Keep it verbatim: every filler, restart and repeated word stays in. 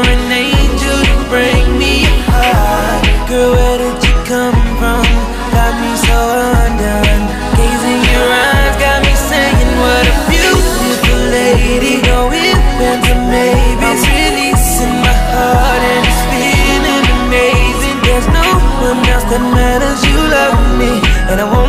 an angel to bring me your heart. Girl, where did you come from? Got me so undone. Gazing your eyes got me saying, what a beautiful lady. No ifs, ands, or maybes. I'm releasing my heart and it's feeling amazing. There's no one else that matters. You love me and I want